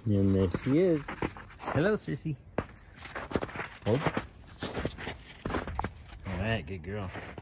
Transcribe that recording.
And there she is. Hello, sissy. Hold. All right, good girl.